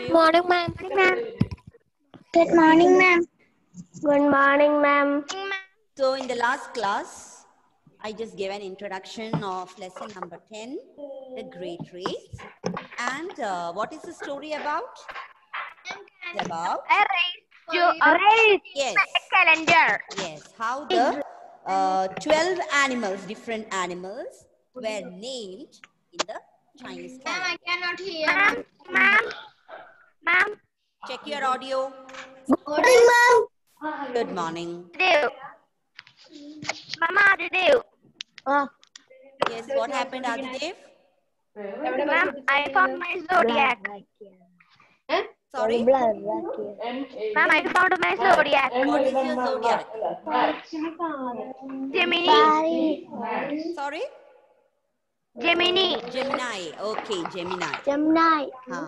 you? Morning, ma'am. Good morning, ma'am. Good morning, ma'am. So in the last class, I just gave an introduction of lesson number 10, The Great Race. And what is the story about? It's about? Race Yes. calendar. Yes, how the 12 animals, different animals were named in the Chinese calendar. I cannot hear. Ma'am. Check your audio. Good morning, ma'am. Good morning. Dev. Mama, Dev. Yes, what happened, Adidev? Ma'am, I found my zodiac. Sorry? Ma'am, I found my zodiac. What is your zodiac? Gemini. Sorry? Gemini. Gemini. Okay, Gemini. Gemini.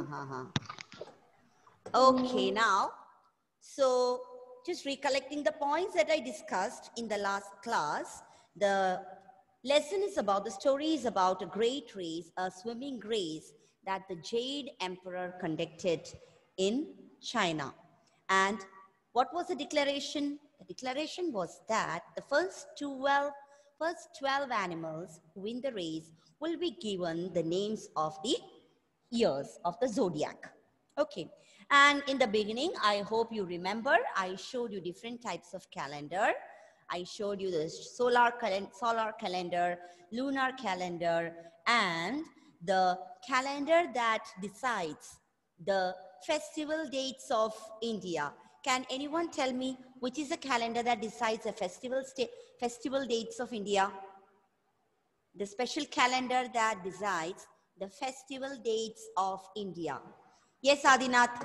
Okay, now, so just recollecting the points that I discussed in the last class, the lesson is about, the story is about a great race, a swimming race that the Jade Emperor conducted in China. And what was the declaration? The declaration was that the first 12 animals who win the race will be given the names of the years of the zodiac. Okay. And in the beginning, I hope you remember, I showed you different types of calendar. I showed you the solar calendar, lunar calendar, and the calendar that decides the festival dates of India. Can anyone tell me which is the calendar that decides the festival dates of India? The special calendar that decides the festival dates of India. Yes, Adinath.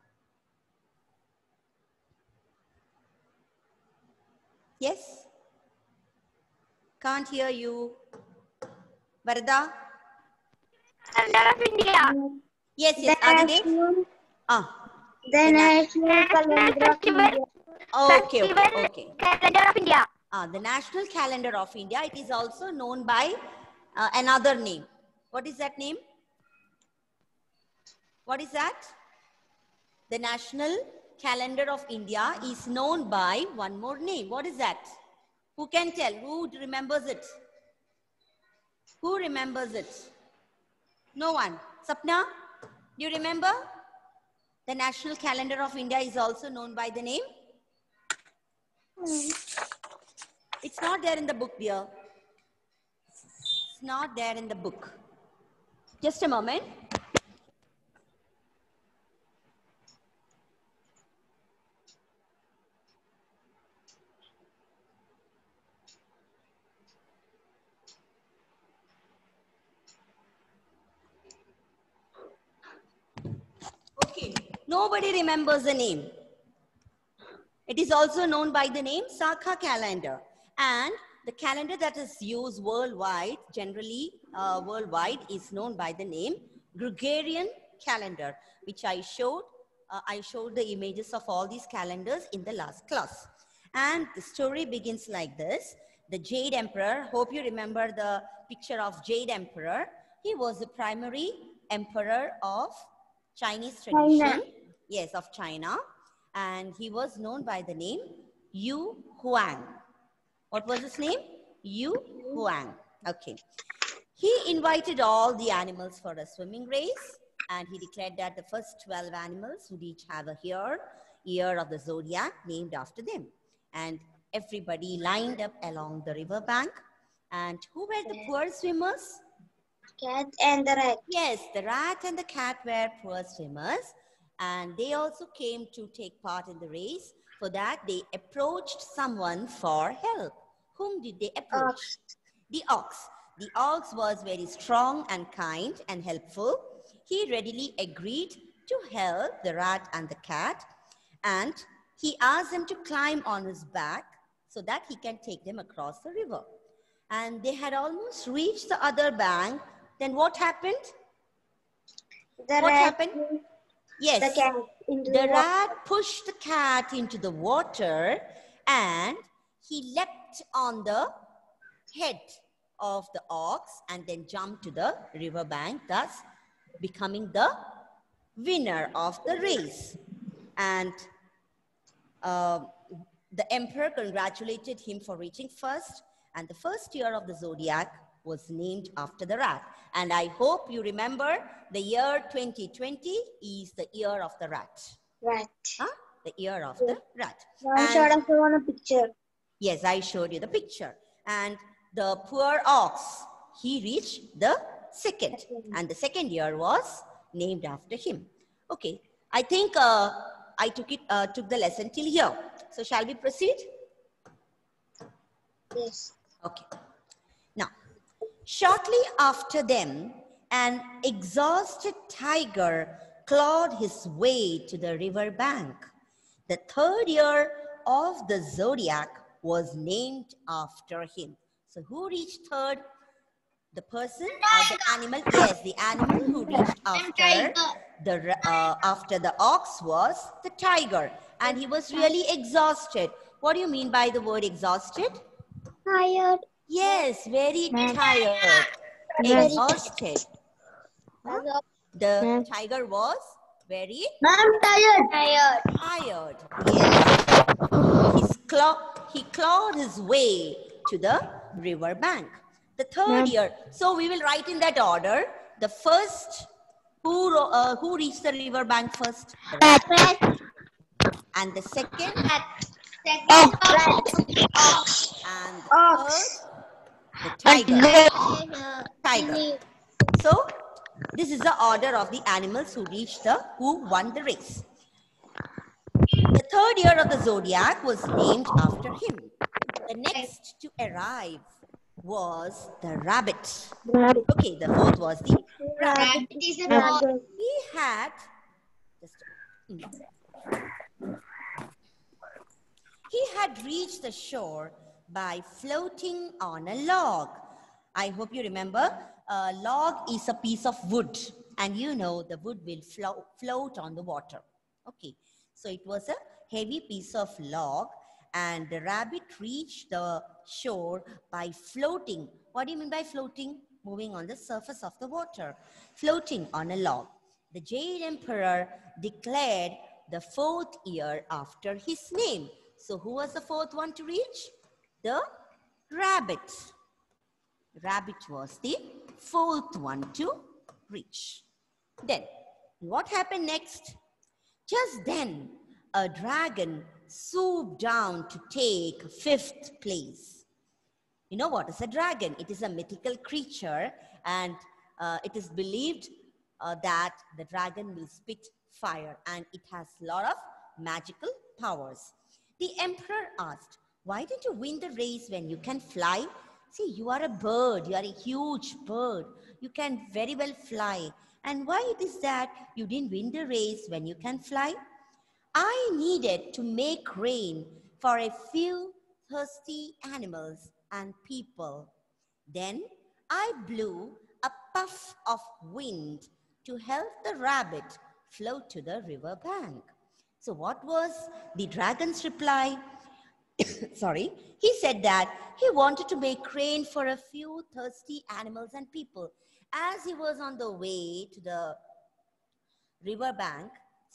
Yes? Can't hear you. Varda? Calendar of India. Yes, Adidev. The National Calendar of India. Okay. Calendar of India. The National Calendar of India, it is also known by another name. What is that name? What is that? The National Calendar of India is known by one more name. What is that? Who can tell? Who remembers it? Who remembers it? No one. Sapna, do you remember? The National Calendar of India is also known by the name? It's not there in the book, dear. It's not there in the book. Just a moment. Okay, nobody remembers the name. It is also known by the name Sakha calendar. And the calendar that is used worldwide, generally worldwide, is known by the name Gregorian calendar, which I showed the images of all these calendars in the last class. And the story begins like this. The Jade Emperor, hope you remember the picture of Jade Emperor. He was the primary emperor of Chinese tradition. China. Yes, of China. And he was known by the name Yu Huang. What was his name? Yu Huang. Okay. He invited all the animals for a swimming race, and he declared that the first 12 animals would each have a year of the zodiac named after them. And everybody lined up along the river bank. And who were the poor swimmers? Cat and the rat. Yes, the rat and the cat were poor swimmers, and they also came to take part in the race. For that, they approached someone for help. Whom did they approach? Ox. The ox. The ox was very strong and kind and helpful. He readily agreed to help the rat and the cat, and he asked them to climb on his back so that he can take them across the river. And they had almost reached the other bank. Then what happened? What happened? Yes, The cat into the the rat pushed the cat into the water and he leapt on the head of the ox and then jumped to the river bank, thus becoming the winner of the race. And the emperor congratulated him for reaching first, and the first year of the zodiac was named after the rat. And I hope you remember the year 2020 is the year of the rat. Right. Huh? The year of the rat. I showed us on a picture. Yes, I showed you the picture. And the poor ox, he reached the second. And the second year was named after him. Okay, I think I took the lesson till here. So shall we proceed? Yes. Okay. Now, shortly after them, an exhausted tiger clawed his way to the river bank. The third year of the zodiac was named after him. So who reached third? The person or the animal? Yes, the animal who reached after the ox was the tiger. And he was really exhausted. What do you mean by the word exhausted? Tired. Yes, very tired. Exhausted. Huh? The tiger was very tired. tired. Yes. He clawed his way to the river bank. The third year. So we will write in that order. The first, who reached the river bank first? The rat. And the second? And the third? The tiger. Tiger. So this is the order of the animals who won the race. The third year of the zodiac was named after him. The next to arrive was the rabbit. Okay, the fourth was the rabbit. He had reached the shore by floating on a log. I hope you remember, a log is a piece of wood, and you know the wood will float on the water. Okay, so it was a heavy piece of log, and the rabbit reached the shore by floating. What do you mean by floating? Moving on the surface of the water, floating on a log. The Jade Emperor declared the fourth year after his name. So who was the fourth one to reach? The rabbit. Rabbit was the fourth one to reach. Then, what happened next? Just then, a dragon swooped down to take fifth place. You know what is a dragon? It is a mythical creature, and it is believed that the dragon will spit fire, and it has a lot of magical powers. The emperor asked, "Why didn't you win the race when you can fly? See, you are a bird. You are a huge bird. You can very well fly. And why it is that you didn't win the race when you can fly?" "I needed to make rain for a few thirsty animals and people. Then I blew a puff of wind to help the rabbit float to the river bank." So what was the dragon's reply? Sorry, he said that he wanted to make rain for a few thirsty animals and people. As he was on the way to the river bank,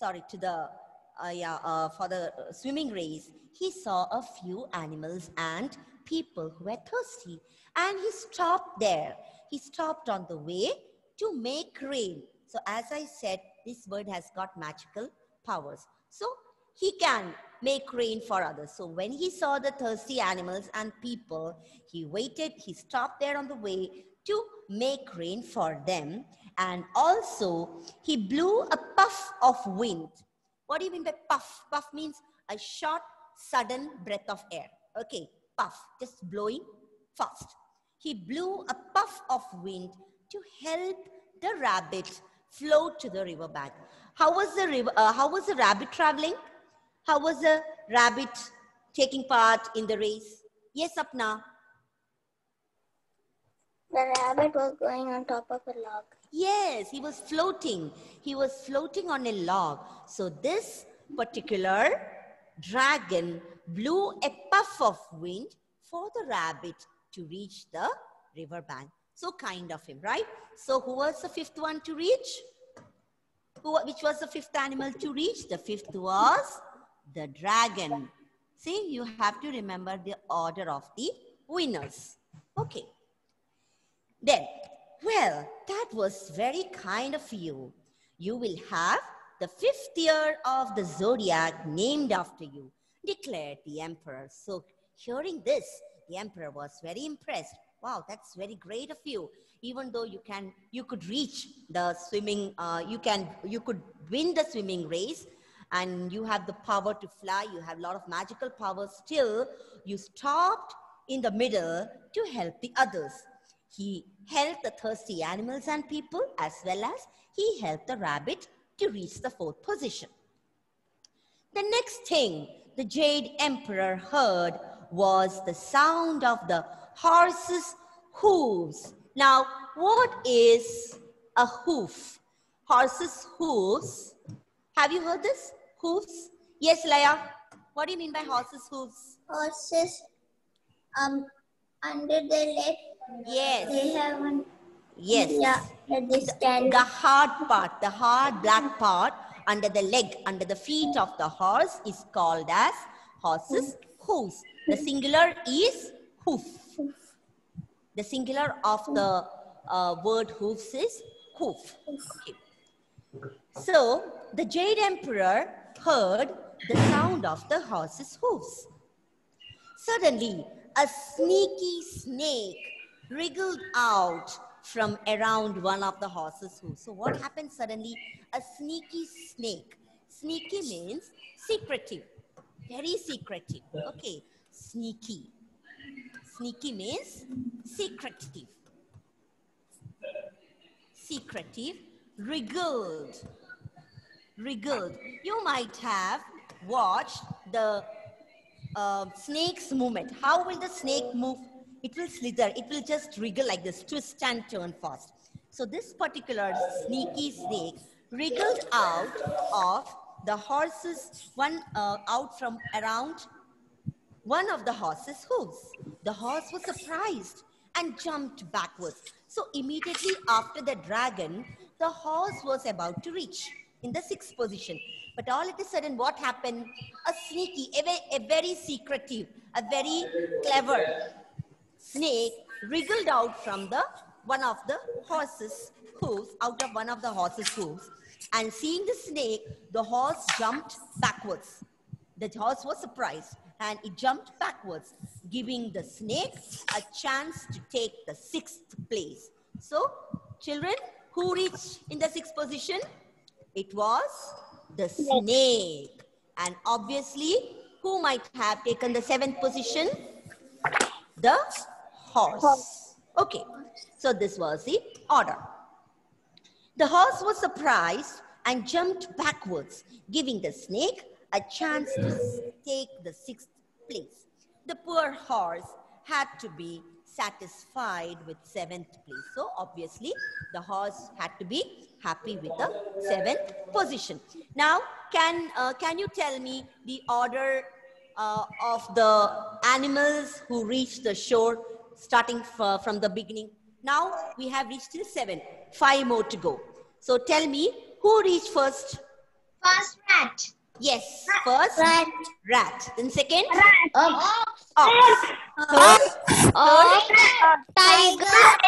for the swimming race, he saw a few animals and people who were thirsty, and he stopped there. He stopped on the way to make rain. So as I said, this bird has got magical powers. So he can make rain for others. So when he saw the thirsty animals and people, he waited, he stopped there on the way to make rain for them. And also he blew a puff of wind. What do you mean by puff? Puff means a short, sudden breath of air. Okay, puff, just blowing fast. He blew a puff of wind to help the rabbit float to the river bank. How was the rabbit traveling? How was the rabbit taking part in the race? Yes, Apna. The rabbit was going on top of a log. Yes, he was floating. He was floating on a log. So this particular dragon blew a puff of wind for the rabbit to reach the river bank. So kind of him, right? So who was the fifth one to reach? Which was the fifth animal to reach? The fifth was the dragon. See, you have to remember the order of the winners. Okay. Then, well, that was very kind of you. You will have the fifth year of the zodiac named after you, declared the emperor. So, hearing this, the emperor was very impressed. Wow, that's very great of you. Even though you could reach the swimming, you could win the swimming race, and you have the power to fly. You have a lot of magical powers. Still, you stopped in the middle to help the others. He helped the thirsty animals and people, as well as he helped the rabbit to reach the fourth position. The next thing the Jade Emperor heard was the sound of the horse's hooves. Now, what is a hoof? Horse's hooves. Have you heard this? Hooves? Yes, Laya. What do you mean by horse's hooves? Horses, under the leg. Yes. They have one. Yes. Yeah, they stand. The hard part, the hard black part under the leg, under the feet of the horse is called as horse's hooves. The singular is hoof. The singular of the word hoofs is hoof. Okay. So, the Jade Emperor heard the sound of the horse's hooves. Suddenly, a sneaky snake wriggled out from around one of the horse's hooves. So what happened suddenly? A sneaky snake. Sneaky means secretive. Very secretive. Okay. Sneaky. Sneaky means secretive. Secretive. Wriggled. Wriggled. You might have watched the snake's movement. How will the snake move? It will slither. It will just wriggle like this, twist and turn fast. So this particular sneaky snake wriggled out of the horse's out from around one of the horse's hooves. The horse was surprised and jumped backwards. So immediately after the dragon, the horse was about to reach in the sixth position. But all of a sudden, what happened? A sneaky, a very secretive, a very clever snake wriggled out from one of the horse's hooves, out of one of the horse's hooves. And seeing the snake, the horse jumped backwards. The horse was surprised and it jumped backwards, giving the snake a chance to take the sixth place. So, children, who reached in the sixth position? It was the snake. And obviously, who might have taken the seventh position? The horse. Okay, so this was the order. The horse was surprised and jumped backwards, giving the snake a chance to take the sixth place. The poor horse had to be satisfied with seventh place. So obviously, the horse had to be happy with the seventh position. Now, can you tell me the order of the animals who reached the shore starting from the beginning? Now, we have reached till 7. 5 more to go. So tell me, who reached first? First rat. Yes, first rat. Then second? Ox. Ox. Third? Tiger.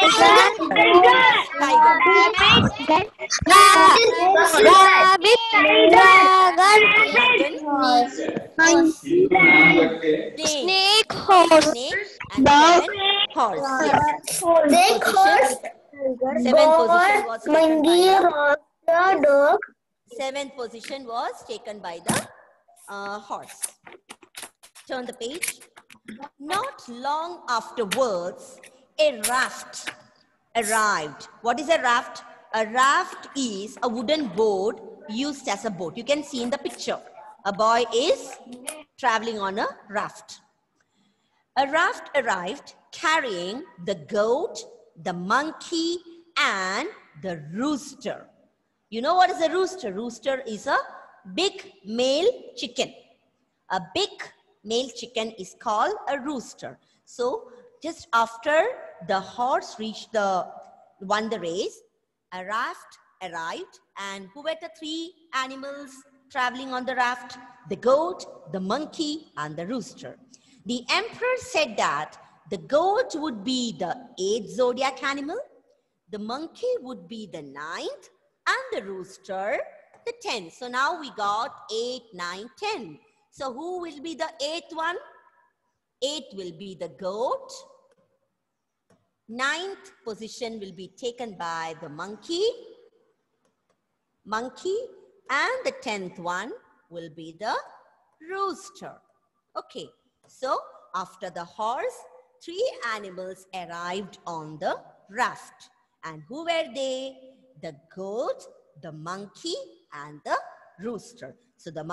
Snake, horse. Dog. Horse. Yes. Snake, horse. Seventh position was taken by the Dog. seventh position was taken by the horse. Turn the page. Not long afterwards, a raft arrived. What is a raft? A raft is a wooden board used as a boat. You can see in the picture. A boy is traveling on a raft. A raft arrived carrying the goat, the monkey, and the rooster. You know what is a rooster? Rooster is a big male chicken. A big male chicken is called a rooster. So just after the horse won the race, a raft arrived, and who were the three animals traveling on the raft? The goat, the monkey, and the rooster. The emperor said that the goat would be the 8th zodiac animal, the monkey would be the 9th, and the rooster the 10th. So now we got 8, 9, 10. So who will be the 8th one? 8 will be the goat. 9th position will be taken by the monkey, and the 10th one will be the rooster. Okay, so after the horse, 3 animals arrived on the raft. And who were they? The goat, the monkey, and the rooster. So the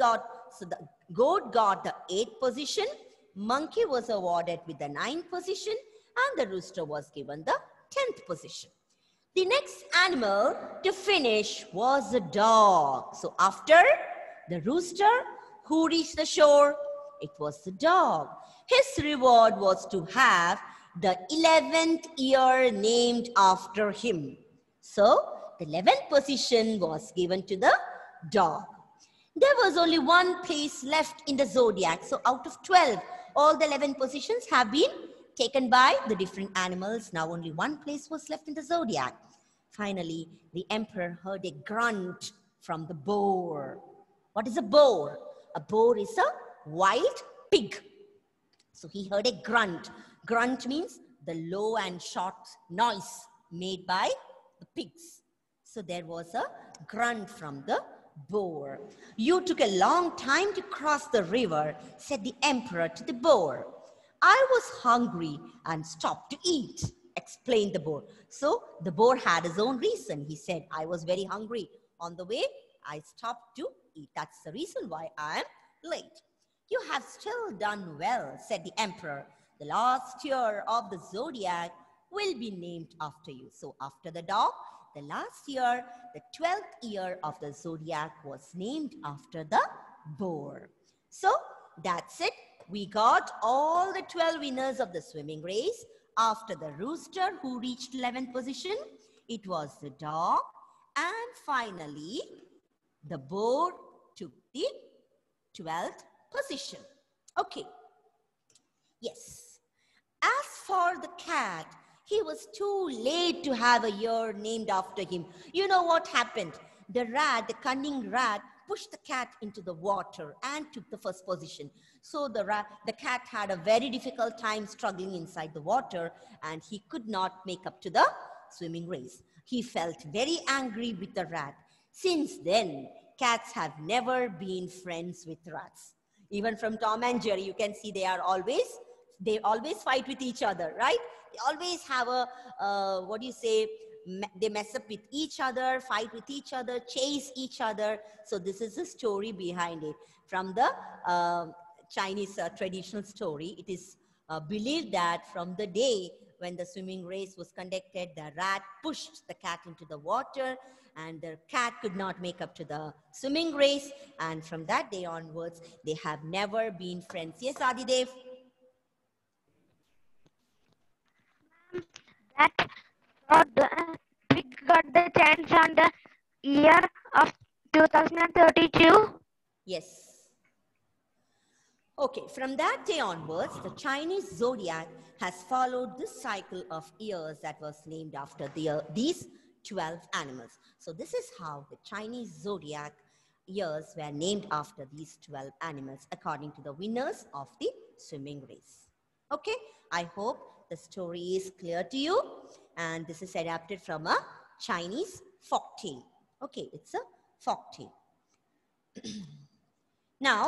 goat got the 8th position, monkey was awarded with the 9th position, and the rooster was given the 10th position. The next animal to finish was the dog. So after the rooster, who reached the shore? It was the dog. His reward was to have the 11th ear named after him. So the 11th position was given to the dog. There was only one place left in the zodiac. So out of 12, all the 11 positions have been taken by the different animals. Now only one place was left in the zodiac. Finally, the emperor heard a grunt from the boar. What is a boar? A boar is a wild pig. So he heard a grunt. Grunt means the low and short noise made by the pigs. So there was a grunt from the boar. You took a long time to cross the river, said the emperor to the boar. I was hungry and stopped to eat, explained the boar. So the boar had his own reason. He said, I was very hungry. On the way, I stopped to eat. That's the reason why I am late. You have still done well, said the emperor. The last year of the zodiac will be named after you. So after the dog, the last year, the 12th year of the zodiac was named after the boar. So that's it. We got all the 12 winners of the swimming race. After the rooster, who reached 11th position, it was the dog. And finally, the boar took the 12th position. Okay. Yes. As for the cat, he was too late to have a year named after him. You know what happened? The rat, the cunning rat, pushed the cat into the water and took the first position. So the cat had a very difficult time struggling inside the water, and he could not make up to the swimming race. He felt very angry with the rat. Since then, cats have never been friends with rats. Even from Tom and Jerry, you can see they always fight with each other, right? They always have they mess up with each other, fight with each other, chase each other. So this is the story behind it. From the Chinese traditional story, it is believed that from the day when the swimming race was conducted, the rat pushed the cat into the water, and the cat could not make up to the swimming race. And from that day onwards, they have never been friends. Yes, Adidev? That we got the chance on the year of 2032. Yes. Okay, from that day onwards, the Chinese zodiac has followed this cycle of years that was named after these 12 animals. So this is how the Chinese zodiac years were named after these 12 animals according to the winners of the swimming race. Okay, I hope the story is clear to you, and this is adapted from a Chinese folktale. Okay, it's a folktale. Now,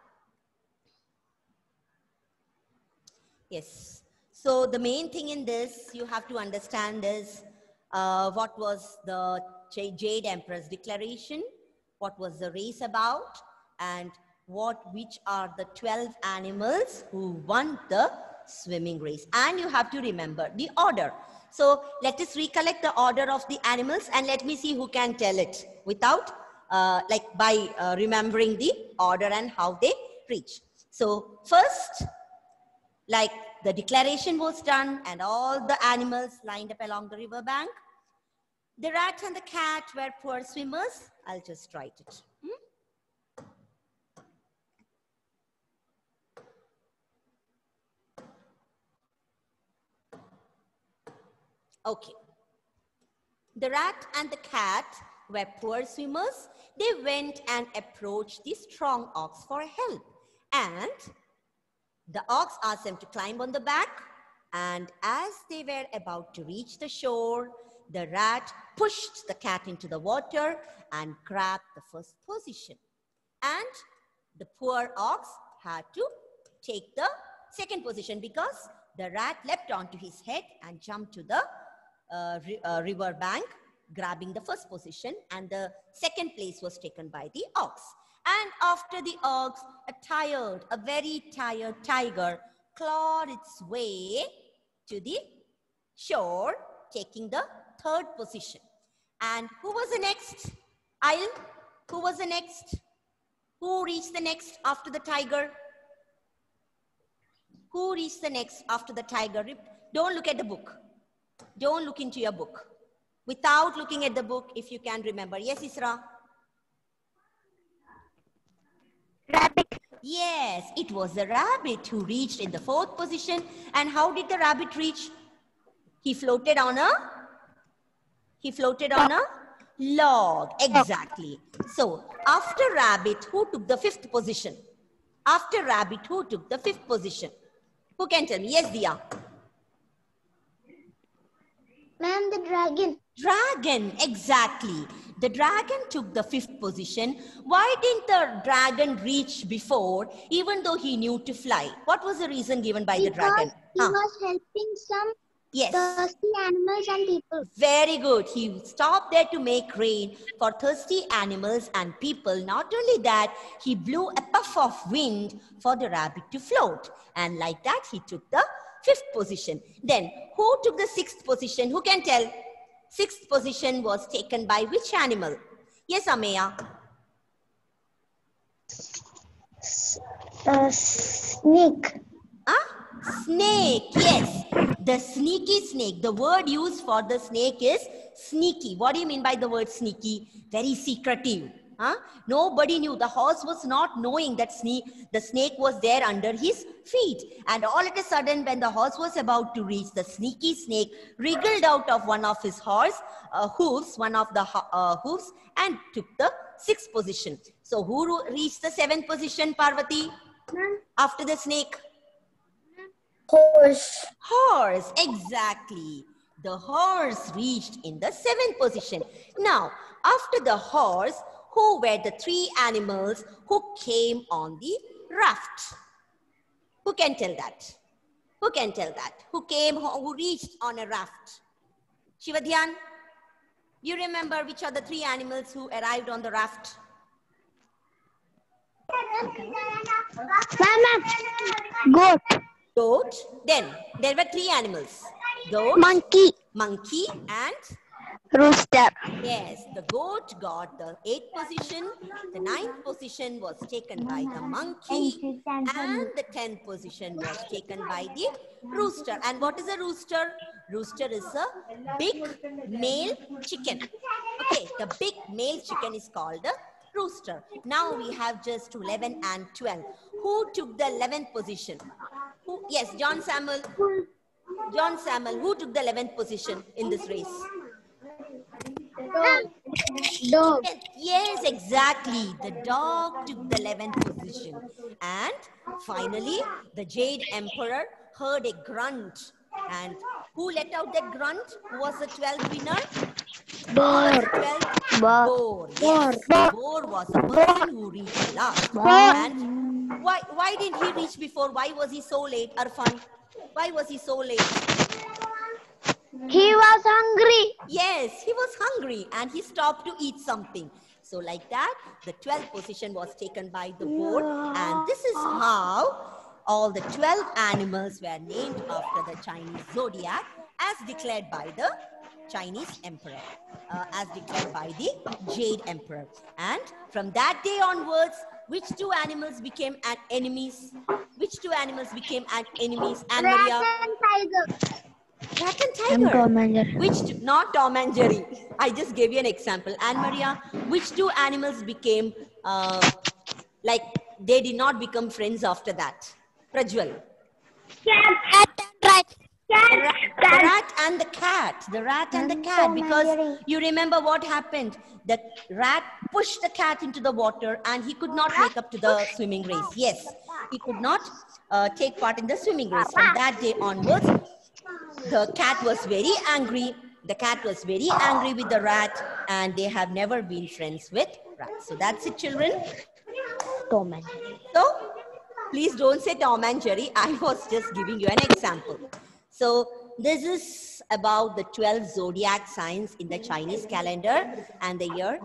yes, so the main thing in this you have to understand is what was the Jade Emperor's declaration, what was the race about, and which are the 12 animals who won the swimming race. And you have to remember the order. So let us recollect the order of the animals, and let me see who can tell it without by remembering the order and how they reach. So first, like the declaration was done and all the animals lined up along the river bank. The rat and the cat were poor swimmers. I'll just write it. Okay. The rat and the cat were poor swimmers. They went and approached the strong ox for help. And the ox asked them to climb on the back. And as they were about to reach the shore, the rat pushed the cat into the water and grabbed the first position. And the poor ox had to take the second position because the rat leapt onto his head and jumped to the river bank, grabbing the first position, and the second place was taken by the ox. And after the ox, a very tired tiger clawed its way to the shore, taking the third position. And who was the next? Aisle? Who was the next? Who reached the next after the tiger? Who reached the next after the tiger? Don't look at the book. Don't look into your book. Without looking at the book, if you can remember. Yes, Isra? Rabbit. Yes, it was the rabbit who reached in the fourth position. And how did the rabbit reach? He floated on a log. Exactly. So, after rabbit, who took the fifth position? After rabbit, who took the fifth position? Who can tell me? Yes, Dia. Ma'am, the dragon. Dragon, exactly. The dragon took the fifth position. Why didn't the dragon reach before, even though he knew to fly? What was the reason given by the dragon? He was helping some thirsty animals and people. Very good. He stopped there to make rain for thirsty animals and people. Not only that, he blew a puff of wind for the rabbit to float. And like that, he took the fifth position. Then, who took the sixth position? Who can tell? Sixth position was taken by which animal? Yes, Ameya. Snake. Snake, yes. The sneaky snake. The word used for the snake is sneaky. What do you mean by the word sneaky? Very secretive. Nobody knew. The horse was not knowing that the snake was there under his feet. And all of a sudden, when the horse was about to reach, the sneaky snake wriggled out of one of his hooves, and took the sixth position. So who reached the seventh position, Parvati? After the snake? Horse. Horse, exactly. The horse reached in the seventh position. Now, after the horse, who were the three animals who came on the raft? Who can tell that? Who can tell that? Who reached on a raft? Shivadhyan, do you remember which are the three animals who arrived on the raft? Goat. Goat. Then there were three animals. Goat, monkey and Rooster. yes, the goat got the 8th position, the 9th position was taken by the monkey, and the 10th position was taken by the rooster. And what is a rooster? Rooster is a big male chicken. Okay, the big male chicken is called a rooster. Now we have just 11 and 12. Who took the 11th position? Yes, John Samuel. John Samuel, who took the 11th position in this race? Dog. Yes, exactly. The dog took the 11th position. And finally, the Jade Emperor heard a grunt. And who let out that grunt? Who was the 12th winner? Boar. Yes, Boar was the person who reached last. And why didn't he reach before? Why was he so late, Arfan? Why was he so late? He was hungry. Yes, he was hungry and he stopped to eat something. So like that, the 12th position was taken by the boar. And this is how all the 12 animals were named after the Chinese zodiac as declared by the Chinese emperor, as declared by the Jade Emperor. And from that day onwards, which two animals became enemies? Which two animals became enemies? And Maria? Rat and tiger. Rat and I'm tiger. Tom and Jerry. Which, not Tom and Jerry. I just gave you an example. Anne Maria, which two animals became, like, they did not become friends after that? Prajwal. Cat and rat. The rat and the cat. The rat and the cat. Because you remember what happened. The rat pushed the cat into the water and he could not make up to the swimming race. Yes, he could not take part in the swimming race. From that day onwards, the cat was very angry. The cat was very angry with the rat and they have never been friends with rats. So that's it, children. Tom and Jerry. So please don't say Tom and Jerry. I was just giving you an example. So this is about the 12 zodiac signs in the Chinese calendar and the year.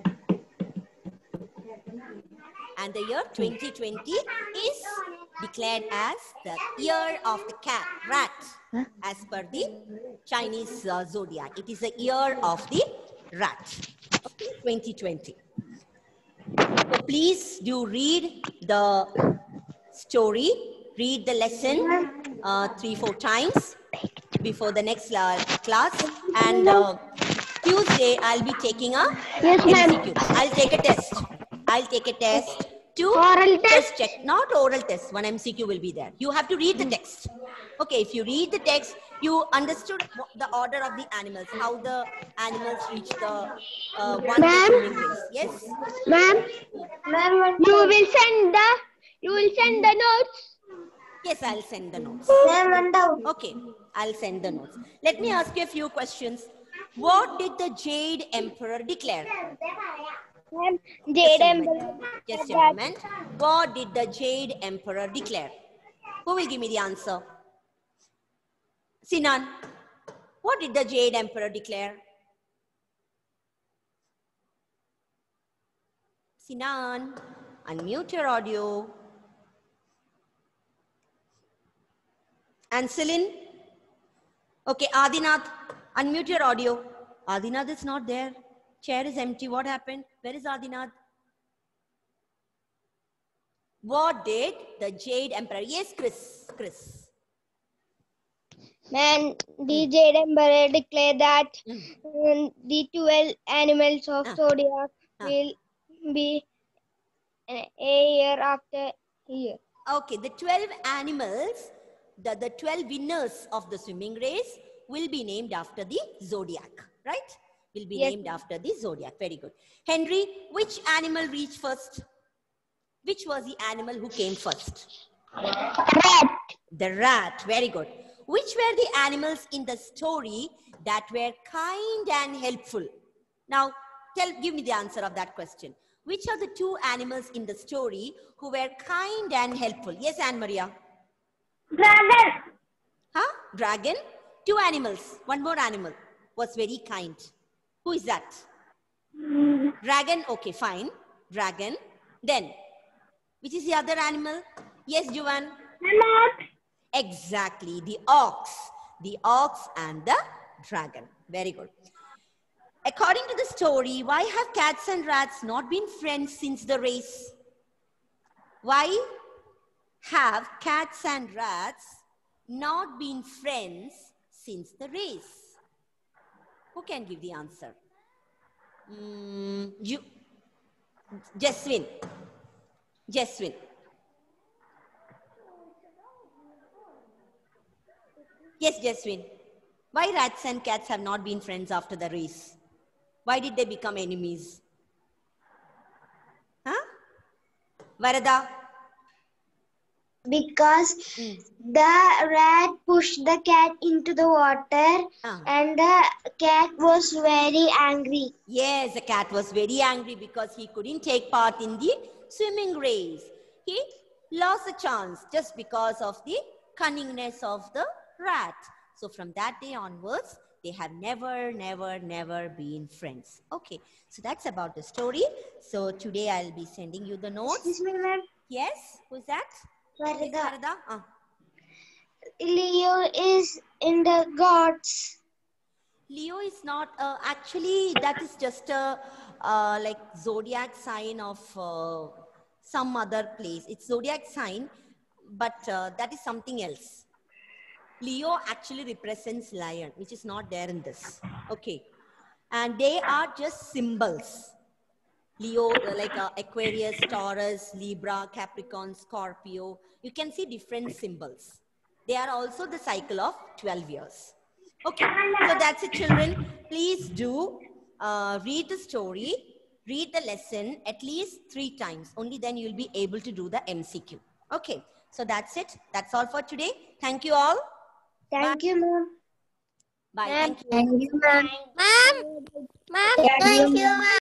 And the year 2020 is declared as the year of the cat, rat, as per the Chinese zodiac. It is the year of the rat, okay, 2020. So please do read the story, read the lesson 3-4 times before the next class. And Tuesday, I'll be taking a MCQ. I'll take a test. I'll take a test to Oral just check, not oral test, one MCQ will be there. You have to read the text. Okay, if you read the text, you understood the order of the animals, how the animals reach the one swimming race. Yes? Ma'am, you will send the notes. Yes, I'll send the notes. One down. Okay, I'll send the notes. Let me ask you a few questions. What did the Jade Emperor declare? Ma'am, Just a moment. What did the Jade Emperor declare? Who will give me the answer? Sinan, what did the Jade Emperor declare? Sinan, unmute your audio. And Celine? Okay, Adinath, unmute your audio. Adinath is not there. Chair is empty. What happened? Where is Adinath? What did the Jade Emperor? Yes, Chris. Man, the Jade Emperor declared that the 12 animals of zodiac will be a year after year. Okay, the 12 animals, the 12 winners of the swimming race will be named after the zodiac, right? Will be named after the zodiac. Very good. Henry, which animal reached first? Which was the animal who came first? Rat. The rat. Very good. Which were the animals in the story that were kind and helpful? Now, give me the answer of that question. Which are the two animals in the story who were kind and helpful? Yes, Anne Maria. Dragon. Huh? Dragon. Two animals. One more animal was very kind. Who is that? Dragon. Okay, fine. Dragon. Then, which is the other animal? Yes, Joanne. Exactly. The ox. The ox and the dragon. Very good. According to the story, why have cats and rats not been friends since the race? Why have cats and rats not been friends since the race? Who can give the answer? Jaswin. Yes, Jaswin. Why rats and cats have not been friends after the race? Why did they become enemies? Huh? Varada? Because the rat pushed the cat into the water and the cat was very angry. Yes, the cat was very angry because he couldn't take part in the swimming race. He lost a chance just because of the cunningness of the rat. So from that day onwards, they have never been friends. Okay, so that's about the story. So today I'll be sending you the notes. Excuse me, ma'am. Yes, who's that? Varada. Leo is in the gods. Leo is not, actually that is just a like zodiac sign of some other place. It's zodiac sign, but that is something else. Leo actually represents lion, which is not there in this. Okay. And they are just symbols. Leo, like Aquarius, Taurus, Libra, Capricorn, Scorpio. You can see different symbols. They are also the cycle of 12 years. Okay, so that's it, children. Please do read the story, read the lesson at least 3 times. Only then you'll be able to do the MCQ. Okay, so that's it. That's all for today. Thank you all. Thank you, ma'am. Bye. Ma'am, Thank you. Thank you, ma'am. Ma'am, Thank you, ma'am.